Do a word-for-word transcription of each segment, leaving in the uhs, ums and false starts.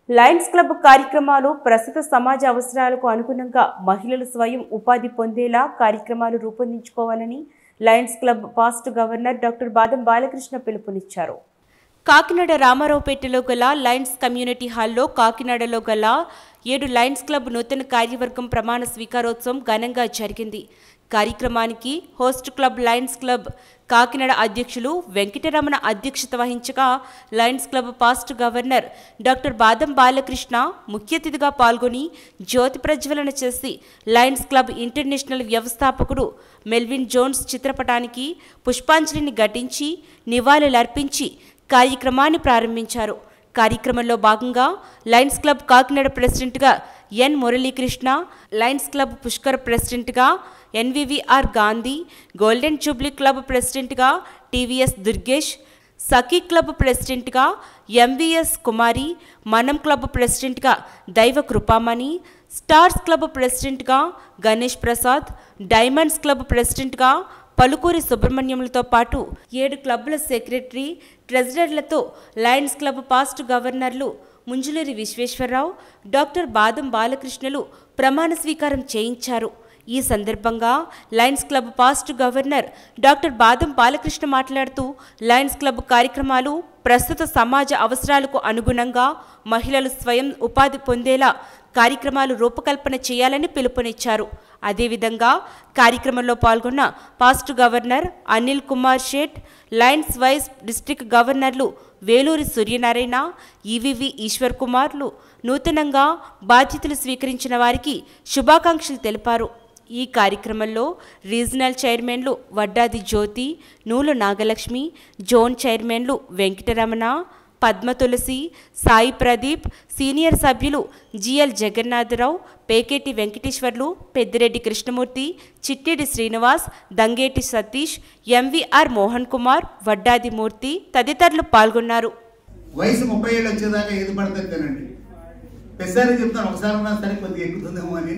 Lions club కార్యక్రమాలు ప్రస్తుత సమాజ అవసరాలకు అనుగుణంగా మహిళలు స్వయం ఉపాధి పొందేలా కార్యక్రమాలు రూపొందించుకోవాలని lions club past governor doctor Badam Balakrishna పిలుపునిచ్చారు. కాకినాడ రామారావుపేటలో గల లయన్స్ కమ్యూనిటీ హాల్లో కాకినాడలో గల ఏడు లయన్స్ క్లబ్ నూతన కార్యవర్గం ప్రమాణ స్వీకారోత్సవం ఘనంగా జరిగింది. కార్యక్రమానికి host club lions club Kakinada అధ్యక్షులు వెంకటరమణ అధ్యక్షత వహించగా lions club past governor doctor Badam Balakrishna ముఖ్య అతిథిగా పాల్గొని జ్యోతి ప్రజ్వలన చేసి లయన్స్ క్లబ్ ఇంటర్నేషనల్ వ్యవస్థాపకుడు మెల్విన్ జోన్స్ చిత్రపటానికి పుష్పాంజలిని ఘటించి నివాళులర్పించి కార్యక్రమాన్ని ప్రారంభించారు. కార్యక్రమంలో భాగంగా లయన్స్ క్లబ్ కాకినాడ ప్రెసిడెంట్గా N Muralikrishna, lions club Pushkar ప్రెసిడెంట్గా NVVR Gandhi, golden jubilee club ప్రెసిడెంట్గా టీవీఎస్ దుర్గేష్, సఖీ క్లబ్ ప్రెసిడెంట్గా ఎంవిఎస్ కుమారి, మనం క్లబ్ ప్రెసిడెంట్గా దైవ కృపామణి, స్టార్స్ క్లబ్ ప్రెసిడెంట్గా గణేష్ ప్రసాద్, డైమండ్స్ క్లబ్ ప్రెసిడెంట్గా పలుకూరి సుబ్రహ్మణ్యంలతో పాటు ఏడు క్లబ్ల సెక్రటరీ, ట్రెజరర్లతో లయన్స్ క్లబ్ పాస్ట్ గవర్నర్లు ముంజులూరి విశ్వేశ్వరరావు, డాక్టర్ బాదం బాలకృష్ణలు ప్రమాణ స్వీకారం చేయించారు. ఈ సందర్భంగా lions club past governor doctor Badam Balakrishna మాట్లాడుతూ లయన్స్ క్లబ్ కార్యక్రమాలు ప్రస్తుత సమాజ అవసరాలకు అనుగుణంగా మహిళలు స్వయం ఉపాధి పొందేలా కార్యక్రమాలు రూపకల్పన చేయాలని పిలుపునిచ్చారు. అదేవిధంగా కార్యక్రమంలో పాల్గొన్న past governor Anil Kumar Shet, lions vice district గవర్నర్లు వేలూరి సూర్యనారాయణ, ఈవీవి ఈశ్వర్ కుమార్లు నూతనంగా బాధ్యతలు స్వీకరించిన వారికి శుభాకాంక్షలు తెలిపారు. ఈ కార్యక్రమంలో రీజనల్ చైర్మన్లు వడ్డాది జ్యోతి, నూలు నాగలక్ష్మి, జోన్ చైర్మన్లు వెంకటరమణ, పద్మ తులసి, సాయి ప్రదీప్, సీనియర్ సభ్యులు జిఎల్ జగన్నాథరావు, పేకేటి వెంకటేశ్వర్లు, పెద్దిరెడ్డి కృష్ణమూర్తి, చిట్టేడి శ్రీనివాస్, దంగేటి సతీష్, ఎంవిఆర్ మోహన్ కుమార్, వడ్డాది మూర్తి తదితరులు పాల్గొన్నారు. వయసు ముప్పై ఏళ్ళు వచ్చేదాకా ఏది పడుతుందేనండి, పెద్దసారి చెప్తాను, ఒకసారి ఉన్నా సరే కొద్దిగా ఎక్కుతుందేమో అని.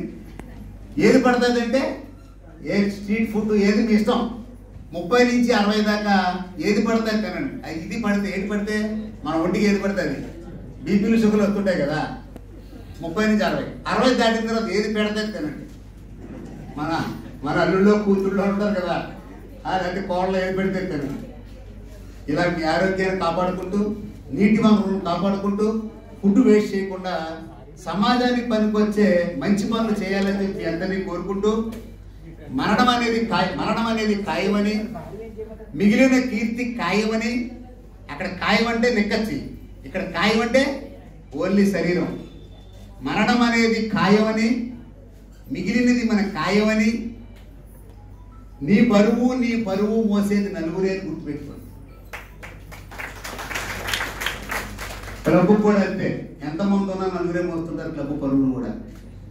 ఏది పడుతుంది అంటే ఏ స్ట్రీట్ ఫుడ్ ఏది మీ ఇష్టం, ముప్పై నుంచి అరవై దాకా ఏది పడుతుంది తినండి. ఇది పడితే ఏది పడితే మన ఒంటికి ఏది పడుతుంది, బీపీలు షుగర్లు వస్తుంటాయి కదా. ముప్పై నుంచి అరవై అరవై దాటిన తర్వాత ఏది పెడితే తినండి. మన మన అల్లుల్లో కూతుళ్ళో ఉంటారు కదా, అలాంటి కోళ్ళలో ఏది పెడితే తినండి. ఇలాంటి ఆరోగ్యాన్ని కాపాడుకుంటూ నీటి వనరులను కాపాడుకుంటూ ఫుడ్ వేస్ట్ చేయకుండా సమాజానికి పనికొచ్చే మంచి పనులు చేయాలని చెప్పి అందరినీ కోరుకుంటూ మరణం అనేది ఖాయ మరణం అనేది ఖాయమని, మిగిలిన కీర్తి ఖాయమని. అక్కడ ఖాయం అంటే నెక్కచ్చి, ఇక్కడ ఖాయం అంటే ఓన్లీ శరీరం. మరణం అనేది ఖాయమని, మిగిలినది మన ఖాయమని. నీ బరువు నీ బరువు మోసేది నలుగురే అని గుర్తుపెట్టుకోండి. క్లబ్ కూడా అంతే, ఎంతమంది ఉన్నా నలుగురే మోస్తుంటారు క్లబ్ పరువును కూడా.